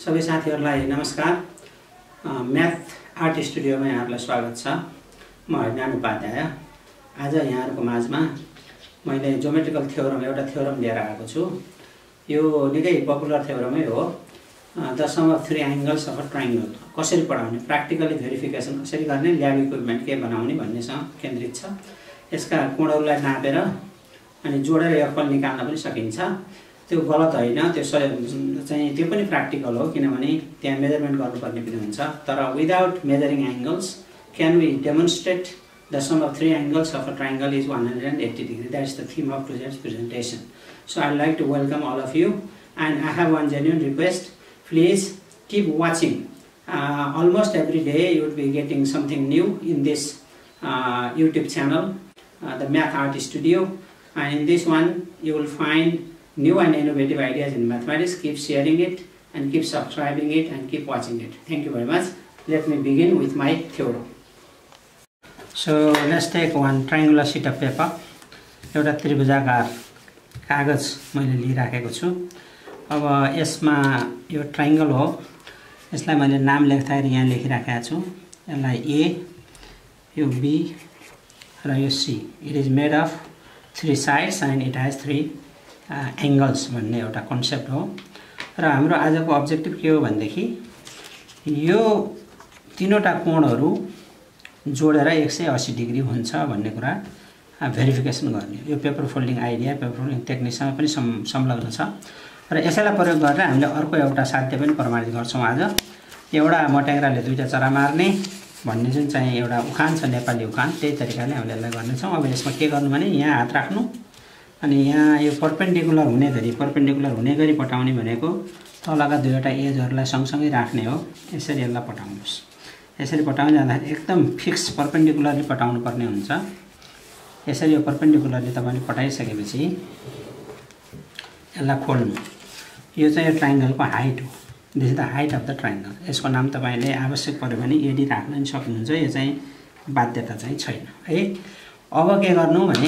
सबै साथीहरुलाई नमस्कार। Math art स्टुडियोमा यहाँहरुलाई स्वागत छ। म हरिनारायण उपाध्याय। आज यहाँहरुको माझमा मैले ज्योमेट्रिकल थ्योरम एउटा थ्योरम लिएर आएको छु। यो निकै पपुलर थ्योरमै हो। The sum of three angles of a triangle कसरी पढाउने, प्र्याक्टिकली भेरिफिकेसन कसरी गर्ने, ल्याब इक्विपमेन्ट के बनाउने भन्नेसँग केन्द्रित छ। यसका कोणहरुलाई नापेर अनि जोडेर योगफल निकाल्न पनि सकिन्छ। त्यो गलत हैन, त्यो चाहिँ त्यो पनि प्र्याक्टिकल हो किनभने त्यहाँ मेजरमेन्ट गर्नुपर्ने पनि हुन्छ। तर without measuring angles can we demonstrate the sum of three angles of a triangle is 180 degree. That is the theme of today's presentation. So I'd like to welcome all of you, and I have one genuine request. Please keep watching. Almost every day you will be getting something new in this YouTube channel, the Math Art Studio, and in this one you will find new and innovative ideas in mathematics. Keep sharing it and keep subscribing it and keep watching it. Thank you very much. Let me begin with my theorem. So let's take one triangular sheet of paper. एउटा त्रिभुजाकार कागज मैले लिइराखेको छु। अब यसमा यो triangle हो, यसलाई मैले नाम लेख्दाखेरि यहाँ लेखिराखेको छु। यसलाई A, यो B र यो C. It is made of three sides and it has three angles भन्ने एउटा कन्सेप्ट हो। र हाम्रो आजको अब्जेक्टिभ के हो भनेदेखि यो तीनवटा कोणहरू जोडेर 180 डिग्री हुन्छ भन्ने कुरा भेरिफिकेसन गर्ने। यो paper folding idea, paper folding टेक्निकसँग पनि संलग्न छ। र यसैलाई प्रयोग गरेर हामीले अर्को एउटा साध्य पनि प्रमाणित गर्छौं। आज एउटा मट्याङ्ग्राले दुईटा चरा मार्ने भन्ने जुन चाहिँ एउटा उखान छ, नेपाली उखान, त्यही तरिकाले हामीले यसलाई गर्नेछौँ। अब यसमा के गर्नु भने यहाँ हात राख्नु अनि यहाँ यो परपेन्डिकुलर हुने गरी पटाउने भनेको तलका दुईवटा एजहरुलाई सँगसँगै राख्ने हो। यसरी यसलाई पटाउनुस्। यसरी पटाउन जाँदाखेरि एकदम फिक्स परपेन्डिकुलरली पटाउनु पर्ने हुन्छ। यसरी यो परपेन्डिकुलरली तपाईले पटाइसकेपछि यसलाई खोल्नु। यो चाहिँ यो ट्रायंगलको हाइट हो। This is the height of the triangle. यसको नाम तपाईले आवश्यक पर्यो भने एडी राख्न पनि सक्नुहुन्छ। यो चाहिँ बाध्यता चाहिँ छैन है। अब के गर्नु भने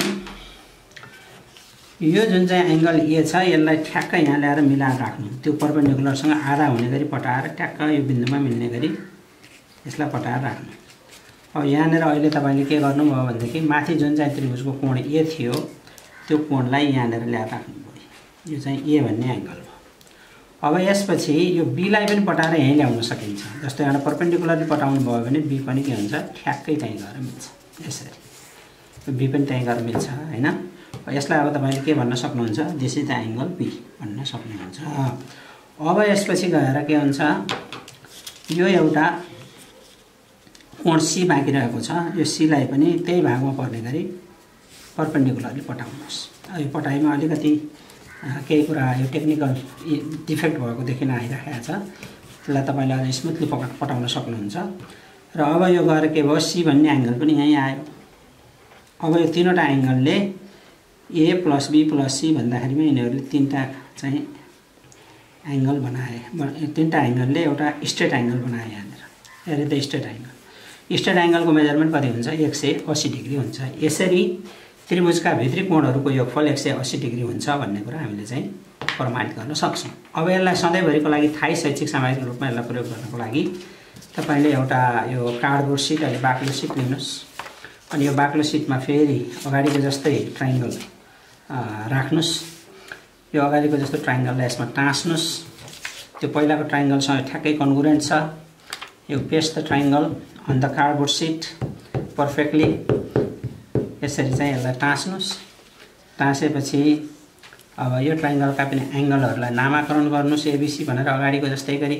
यो जुन चाहिँ एंगल ए छ यसलाई ठ्याक्क यहाँ ल्याएर मिलाएर राख्नु। त्यो परपेन्डिकुलरसँग आधा हुने गरी पटाएर ठ्याक्क यो बिन्दुमा मिल्ने गरी यसलाई पटाएर राख्नु। अब यहाँनेर अहिले तपाईले के गर्नुभयो भनेदेखि माथि जुन चाहिँ त्रिभुजको कोण ए थियो त्यो कोणलाई यहाँनेर ल्याएर राख्नु भयो। यो चाहिँ ए भन्ने एंगल हो। अब यसपछि यो बी लाई पनि पटाएर यही ल्याउन सकिन्छ। जस्तै यहाँ परपेन्डिकुलरली पटाउनु भयो भने बी पनि के हुन्छ, ठ्याक्कै त्यही गएर मिल्छ। यसरी यो बी पनि त्यही गएर मिल्छ हैन। यसलाई अब तपाईले के भन्न सक्नुहुन्छ, this is the angle B भन्न सक्नुहुन्छ। अब यसपछि गएर के हुन्छ, यो एउटा कोण सी बाँकी रहेको छ। यो सी लाई पनि त्यही भागमा पर्ने गरी परपेन्डिकुलरली पटाउनुस्। यो पटाइमा अलिकति केही कुरा यो टेक्निकल डिफेक्ट भएको देखिन आइराखेको छ। त्यसलाई तपाईले अझ स्मुथली पटाउन सक्नुहुन्छ। र अब यो गएर के भयो, सी भन्ने एंगल पनि यही आयो। अब यो तीनवटा एंगलले A plus B plus C भन्दाखेरिमा यिनीहरूले तीनटा चाहिँ एंगल बनाए। तीनटा एंगलले एउटा स्ट्रेट एंगल बनाए। यहाँनिर हेरे त स्ट्रेट एंगल। स्ट्रेट एंगलको मेजरमेन्ट कति हुन्छ, 180 डिग्री हुन्छ। यसरी त्रिभुजका भित्री कोणहरूको योगफल 180 डिग्री हुन्छ भन्ने कुरा हामीले चाहिँ प्रमाणित गर्न सक्छौं। अब यसलाई सधैँभरिको लागि थाई शैक्षिक सामग्रीको रूपमा यसलाई प्रयोग गर्नको लागि तपाईले एउटा यो कार्डबोर्ड शीट अनि बाक्लो शीट लिनुस्। अनि यो बाक्लो शीटमा फेरि अगाडिको जस्तै ट्रायंगल राख्नुस्। यो अगाडिको जस्तो ट्रायंगललाई यसमा टाँस्नुस्। त्यो पहिलाको ट्रायंगलसँग ठ्याक्कै कन्ग्रुएन्ट छ। You paste the triangle on the cardboard sheet perfectly. यसरी चाहिँ यसलाई टाँस्नुस्। टाँसेपछि अब यो ट्रायंगलका पनि एंगलहरुलाई नामाकरण गर्नुस् एबीसी भनेर अगाडिको जस्तै गरी।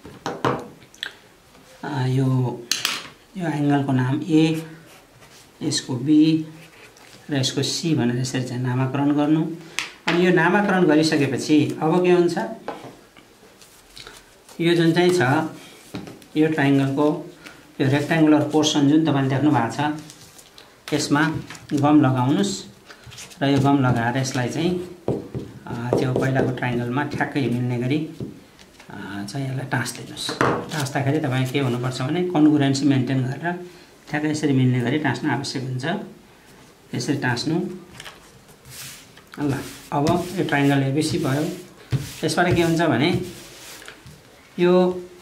यो एंगलको नाम ए, यसको बी र यसको सी भनेर यसरी चाहिँ नामाकरण गर्नु। अनि यो नामाकरण गरिसकेपछि अब के हुन्छ, यो जुन चाहिँ छ यो ट्रायंगलको यो रेक्टेंगुलर पोर्सन जुन तपाईले देख्नु भएको छ यसमा गम लगाउनुस्। र यो गम लगाएर यसलाई चाहिँ त्यो पहिलाको ट्रायंगलमा ठ्याक्कै मिल्ने गरी चाहिँ यसलाई टाँस्दिनुस्। टाँस्दाखेरि तपाईले के हुनुपर्छ भने कन्ग्रुएन्सी मेन्टेन गरेर ठ्याक्कै यसरी मिल्ने गरी टाँस्न आवश्यक हुन्छ। यसरी टाँस्नु। ल अब यो ट्रायंगल एबीसी भयो। यसबाट के हुन्छ भने यो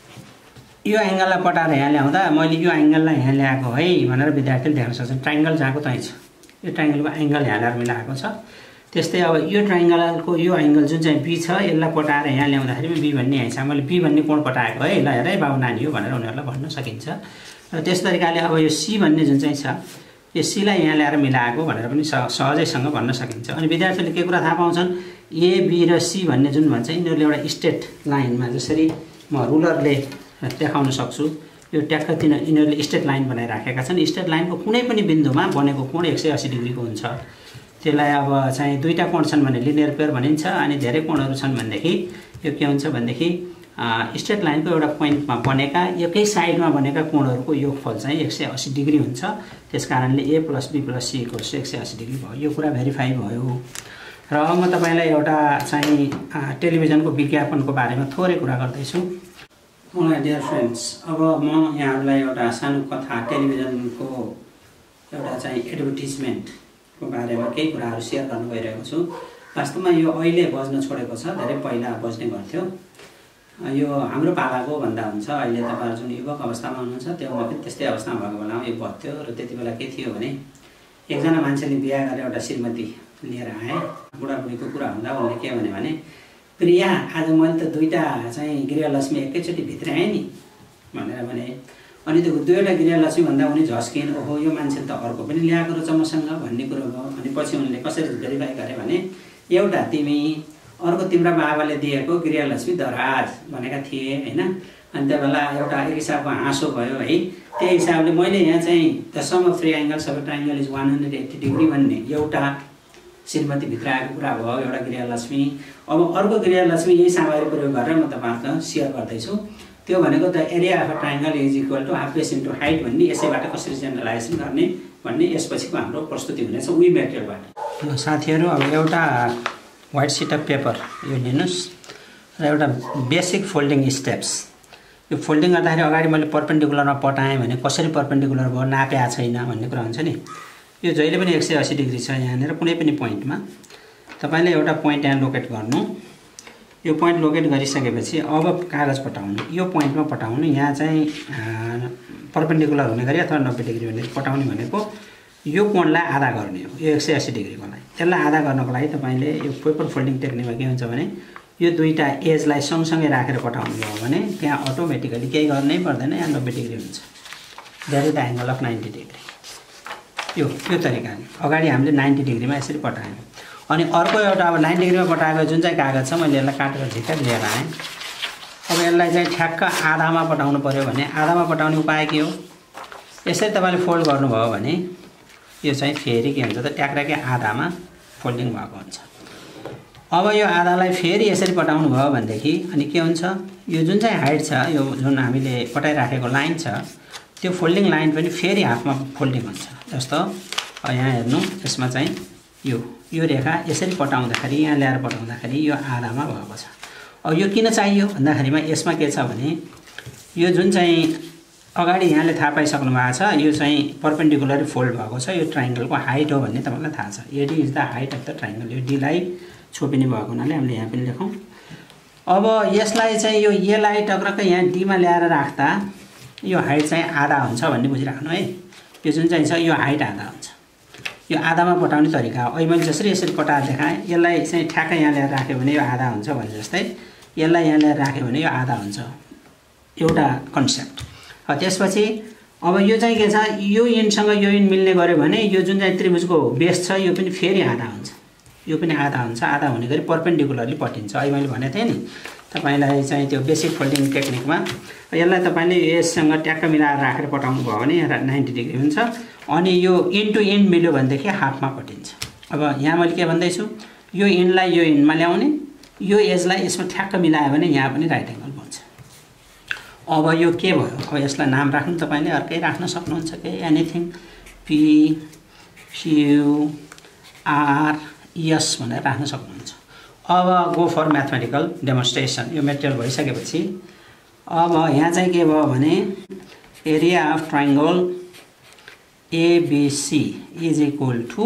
एङ्गललाई पटाएर यहाँ ल्याउँदा मैले यो एङ्गललाई यहाँ ल्याएको है भनेर विद्यार्थीले देख्न सक्छन्। ट्राइङ्गल जहाँको त्यहीँ छ, यो ट्राइङ्गलको एङ्गल यहाँ ल्याएर मिलाएको छ। त्यस्तै अब यो ट्राइङ्गलको यो एङ्गल जुन चाहिँ बी छ यसलाई पटाएर यहाँ ल्याउँदाखेरि बी भन्ने यहाँ छ, मैले बी भन्ने कोण पटाएको है, ल हेर है बाबु नानी हो भनेर उनीहरूलाई भन्न सकिन्छ। र त्यस तरिकाले अब यो सी भन्ने जुन चाहिँ छ यो सीलाई यहाँ ल्याएर मिलाएको भनेर पनि सहजैसँग भन्न सकिन्छ। अनि विद्यार्थीहरूले के कुरा थाहा पाउँछन्, ए बी र सी भन्ने जुन भन्छ यिनीहरूले एउटा स्ट्रेट लाइनमा जसरी म रुलरले देखाउन सक्छु, यो ट्याक्क यिनीहरूले स्ट्रेट लाइन बनाइराखेका छन्। स्ट्रेट लाइनको कुनै पनि बिन्दुमा बनेको कोण 180 डिग्रीको हुन्छ। त्यसलाई अब चाहिँ दुईटा कोण छन् भने लिनियर पेयर भनिन्छ, अनि धेरै कोणहरू छन् भनेदेखि यो के हुन्छ भनेदेखि स्ट्रेट लाइनको एउटा पोइन्टमा बनेका एकै साइडमा बनेका कोणहरूको योगफल चाहिँ 180 डिग्री हुन्छ। त्यसकारणले A plus B plus C equals 180 degree भयो। यो कुरा भेरिफाई भयो। र अब म तपाईँलाई एउटा चाहिँ टेलिभिजनको विज्ञापनको बारेमा थोरै कुरा गर्दैछु। मलाई डियर फ्रेन्ड्स, अब म यहाँहरूलाई एउटा सानो कथा टेलिभिजनको एउटा चाहिँ एडभर्टिजमेन्टको बारेमा केही कुराहरू सेयर गर्न गइरहेको छु। वास्तवमा यो अहिले बज्न छोडेको छ, धेरै पहिला बज्ने गर्थ्यो। यो हाम्रो पालाको भन्दा हुन्छ। अहिले तपाईँहरू जुन युवक अवस्थामा हुनुहुन्छ त्यो म पनि त्यस्तै अवस्थामा भएको बेलामा यो बज्थ्यो। र त्यति बेला के थियो भने एकजना मान्छेले बिहा गरेर एउटा श्रीमती लिएर आए। बुढाबुढीको कुरा हुँदा उनले के भने प्रिया आज मैले त दुईवटा चाहिँ गृहलक्ष्मी एकैचोटि भित्राएँ नि भनेर भने। अनि त्यो दुईवटा गृहलक्ष्मी भन्दा उनी झस्किन्, ओहो यो मान्छेले त अर्को पनि ल्याएको रहेछ मसँग भन्ने कुरो भयो। अनि पछि उनले कसरी भेरिफाई गरे भने एउटा तिमी, अर्को तिम्रा बाबाले दिएको गृहलक्ष्मी दराज भनेका थिए होइन। अनि त्यो बेला एउटा एक हिसाबको हाँसो भयो है। त्यही हिसाबले मैले यहाँ चाहिँ the sum of three angles of triangle is 180 degree भन्ने एउटा श्रीमती भित्र आएको कुरा भयो, एउटा गृहलक्ष्मी। अब अर्को गृहलक्ष्मी यही सामग्री प्रयोग गरेर म तपाईँहरूसँग सेयर गर्दैछु। त्यो भनेको the area of a triangle is equal to half base into height भन्ने, यसैबाट कसरी जेनरलाइजेसन गर्ने भन्ने यसपछिको हाम्रो प्रस्तुति हुनेछ उही मेटेरियलबाट। साथीहरू अब एउटा व्हाइट सिट अफ पेपर यो लिनुहोस् र एउटा बेसिक फोल्डिङ स्टेप्स। यो फोल्डिङ गर्दाखेरि अगाडि मैले पर्पेन्डिकुलरमा पटाएँ भने कसरी पर्पेन्डिकुलर भयो नापेको छैन भन्ने कुरा हुन्छ नि। यो जहिले पनि 180 डिग्री छ यहाँनिर कुनै पनि पोइन्टमा। तपाईँले एउटा पोइन्ट यहाँ लोकेट गर्नु। यो पोइन्ट लोकेट गरिसकेपछि अब कागज पटाउनु, यो पोइन्टमा पटाउनु। यहाँ चाहिँ पर्पेन्डिकुलर हुने गरी अथवा 90 डिग्री हुने पटाउने भनेको यो कोणलाई आधा गर्ने हो, यो 180 डिग्रीकोलाई। त्यसलाई आधा गर्नको लागि तपाईँले यो पेपर फोल्डिङ टेक्निकमा के हुन्छ भने यो दुईवटा एजलाई सँगसँगै राखेर पठाउनु भयो भने त्यहाँ अटोमेटिकली केही गर्नै पर्दैन, यहाँ 90 डिग्री हुन्छ। That is the angle of 90 degree. यो तरिकाले अगाडि हामीले 90 डिग्रीमा यसरी पठायौँ। अनि अर्को एउटा अब 90 डिग्रीमा पठाएको जुन चाहिँ कागज छ मैले यसलाई काटेर झिकेर लिएर आएँ। अब यसलाई चाहिँ ठ्याक्क आधामा पठाउनु पऱ्यो भने आधामा पठाउने उपाय के हो, यसरी तपाईँले फोल्ड गर्नुभयो भने यो चाहिँ फेरि के हुन्छ त ट्याक्राकै आधामा फोल्डिङ भएको हुन्छ। अब यो आधालाई फेरि यसरी पटाउनु भयो भनेदेखि अनि के हुन्छ, यो जुन चाहिँ हाइट छ, यो जुन हामीले पटाइराखेको लाइन छ त्यो फोल्डिङ लाइन पनि फेरि हाफमा फोल्डिङ हुन्छ। जस्तो यहाँ हेर्नु, यसमा चाहिँ यो रेखा यसरी पटाउँदाखेरि यहाँ ल्याएर पटाउँदाखेरि यो आधामा भएको छ। अब यो किन चाहियो भन्दाखेरिमा यसमा के छ भने यो जुन चाहिँ अगाडि यहाँले थाहा पाइसक्नु भएको छ यो चाहिँ पर्पेन्डिकुलरली फोल्ड भएको छ, यो ट्राइङ्गलको हाइट हो भन्ने तपाईँलाई थाहा छ। A D is the height of the triangle. यो डीलाई छोपिने भएको हुनाले हामीले यहाँ पनि लेखौँ। अब यसलाई चाहिँ यो एलाई टक्रक्कै यहाँ डीमा ल्याएर राख्दा यो हाइट चाहिँ आधा हुन्छ भन्ने बुझिराख्नु है। यो जुन चाहिँ छ यो हाइट आधा हुन्छ। यो आधामा पटाउने तरिका हो। अहिले मैले जसरी यसरी पटाएर देखाएँ, यसलाई चाहिँ ठ्याक्कै यहाँ ल्याएर राख्यो भने यो आधा हुन्छ भने जस्तै यसलाई यहाँ ल्याएर राख्यो भने यो आधा हुन्छ, एउटा कन्सेप्ट। त्यसपछि अब यो चाहिँ के छ, यो इन्डसँग यो इन्ड मिल्ने गर्यो भने यो जुन चाहिँ त्रिभुजको बेस छ यो पनि फेरि आधा हुन्छ, यो पनि आधा हुन्छ। आधा हुने गरी पर्पेन्डिकुलरली पटिन्छ। अहिले मैले भनेको थिएँ नि तपाईँलाई चाहिँ त्यो बेसिक फोल्डिङ टेक्निकमा यसलाई तपाईँले यससँग ट्याक्क मिलाएर राखेर पटाउनु भयो भने 90 डिग्री हुन्छ। अनि यो इन्ड टु इन्ड मिल्यो भनेदेखि हाफमा पटिन्छ। अब यहाँ मैले के भन्दैछु, यो इन्डलाई यो इन्डमा ल्याउने, यो एजलाई यसमा ठ्याक्क मिलायो भने यहाँ पनि राइट एङ्गल बन्छ। अब यो के भयो, अब यसलाई नाम राख्नु तपाईँले अर्कै राख्न सक्नुहुन्छ कि एनिथिङ PQRS भनेर राख्न सक्नुहुन्छ। अब गो फर म्याथमेटिकल डेमोन्स्ट्रेसन। यो मेटेरियल भइसकेपछि अब यहाँ चाहिँ के भयो भने area of triangle ABC is equal to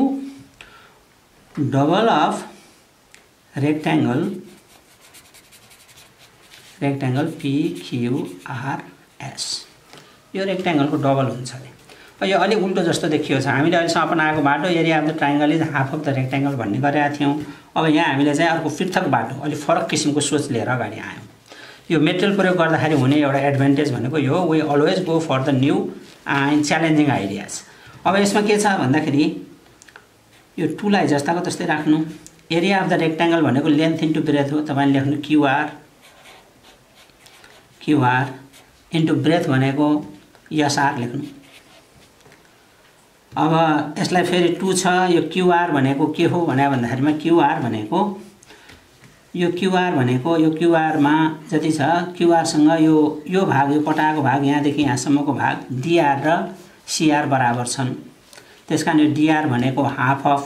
double of rectangle rectangle PQRS यो रेक्ट्याङ्गलको डबल हुन्छ अरे। यो अलिक उल्टो जस्तो देखियो छ। हामीले अहिलेसम्म अपनाएको बाटो area of the triangle is half of the rectangle भन्ने गरेका थियौँ। अब यहाँ हामीले चाहिँ अर्को पृथक बाटो अलिक फरक किसिमको सोच लिएर अगाडि आयौँ। यो मेटेरियल प्रयोग गर्दाखेरि हुने एउटा एडभान्टेज भनेको यो we always go for the new and challenging ideas. अब यसमा के छ भन्दाखेरि यो 2 लाई जस्ताको तस्तै राख्नु। एरिया अफ द रेक्ट्याङ्गल भनेको लेन्थ इन्टु ब्रेथ हो। तपाईले लेख्नु QR इन्टु ब्रेथ भनेको SR लेख्नु। अब यसलाई फेरि 2 छ। यो QR भनेको के हो भन्दाखेरिमा QR भनेको यो QR मा जति छ QR सँग यो भाग यो पटाएको भाग यहाँदेखि यहाँसम्मको भाग DR र CR बराबर छन्। त्यसकारण यो DR भनेको हाफ अफ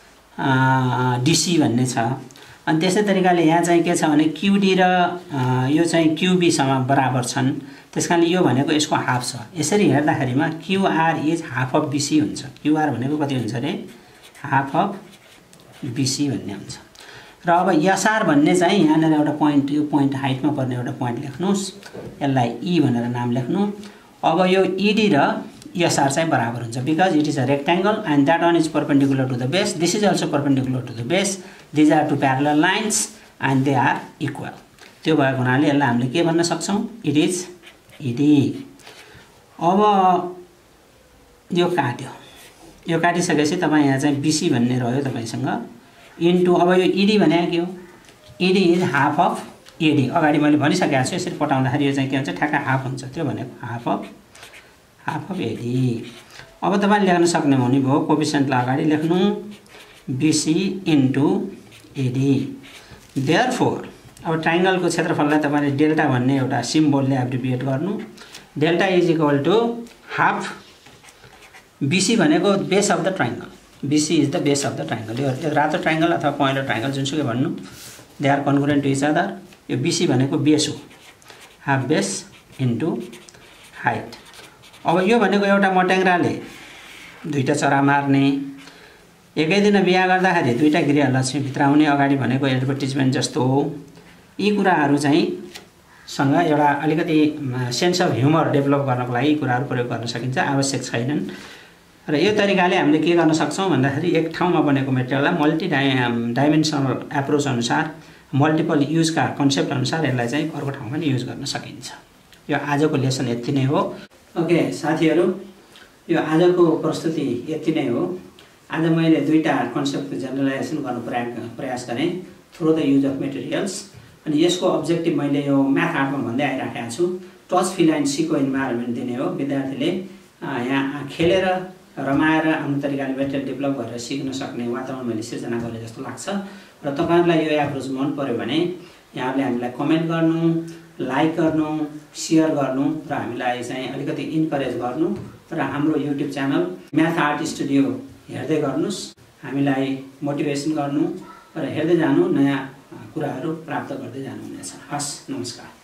DC भन्ने छ। अनि त्यसै तरिकाले यहाँ चाहिँ के छ भने QD र यो चाहिँ QB सँग बराबर छन्। त्यसकारण यो भनेको यसको हाफ छ। यसरी हेर्दाखेरिमा QR is half of BC हुन्छ। QR भनेको कति हुन्छ रे हाफ अफ BC भन्ने हुन्छ। र अब SR भन्ने चाहिँ यहाँनिर एउटा पोइन्ट यो पोइन्ट हाइटमा पर्ने एउटा पोइन्ट लेख्नुस्। यसलाई E भनेर नाम लेख्नु। अब यो ED र SR चाहिँ बराबर हुन्छ because it is a rectangle and that one is perpendicular to the base. This is also perpendicular to the base. These are two parallel lines and they are equal. त्यो भएको हुनाले यसलाई हामीले के भन्न सक्छौँ इट इज ED। अब यो काट्यो। यो काटिसकेपछि तपाईँ यहाँ चाहिँ BC भन्ने रह्यो तपाईसँग इन्टु अब यो ED भने के हो ED is half of AD। अगाडि मैले भनिसकेको छु यसरी पटाउँदाखेरि यो चाहिँ के हुन्छ ठ्याक्क हाफ हुन्छ। त्यो भनेको हाफ अफ AD। अब तपाईले लेख्न सक्ने हुने भयो कोएफिसिएन्टलाई अगाडि लेख्नु BC इन्टु AD। देयरफोर अब ट्रायङ्गलको क्षेत्रफललाई तपाईले डेल्टा भन्ने एउटा सिम्बलले एब्रिभिएट गर्नु। Delta is equal to half BC भनेको base of the triangle. BC is the base of the triangle. यो रातो ट्रायङ्गल अथवा पहेँलो ट्रायङ्गल जुनसुकै भन्नु they are congruent to each other. यो BC भनेको बेस हो हाफ बेस इन्टु हाइट। अब यो भनेको एउटा मट्याङ्ग्राले दुईटा चरा मार्ने एकै दिन बिहा गर्दाखेरि दुईटा गृहलक्ष्मी भित्र आउने अगाडि भनेको एडभर्टिजमेन्ट जस्तो हो। यी कुराहरू चाहिँ सँग एउटा अलिकति सेन्स अफ ह्युमर डेभलप गर्नको लागि यी कुराहरू प्रयोग गर्न सकिन्छ। आवश्यक छैनन्। र यो तरिकाले हामीले के गर्न सक्छौँ भन्दाखेरि एक ठाउँमा बनेको मेटेरियललाई डाइमेन्सनल एप्रोच अनुसार मल्टिपल युजका कन्सेप्ट अनुसार यसलाई चाहिँ अर्को ठाउँमा नि युज गर्न सकिन्छ। यो आजको लेसन यति नै हो। ओके साथीहरू यो आजको प्रस्तुति यति नै हो। आज मैले दुईटा कन्सेप्टको जेनरलाइजेसन गर्न प्रयास गरेँ through the use of materials. अनि यसको अब्जेक्टिभ मैले यो म्याथ आर्टमा भन्दै आइराखेको छु टच फिल एन्ड सीको इन्भाइरोमेन्ट दिने हो। विद्यार्थीले यहाँ खेलेर रमाएर आफ्नो तरिकाले मेटेरियल डेभलप गरेर सिक्न सक्ने वातावरण मैले सिर्जना गरेँ जस्तो लाग्छ। र तपाईहरुलाई यो एप्रोच मन पर्यो भने यहाँहरूले हामीलाई कमेन्ट गर्नु, लाइक गर्नु, शेयर गर्नु र हामीलाई चाहिँ अलिकति इन्करेज गर्नु र हाम्रो YouTube channel Math Art Studio हेर्दै गर्नुस्। हामीलाई मोटिभेसन गर्नु र हेर्दै जानु, नयाँ कुराहरू प्राप्त गर्दै जानुहुनेछ। हस्, नमस्कार।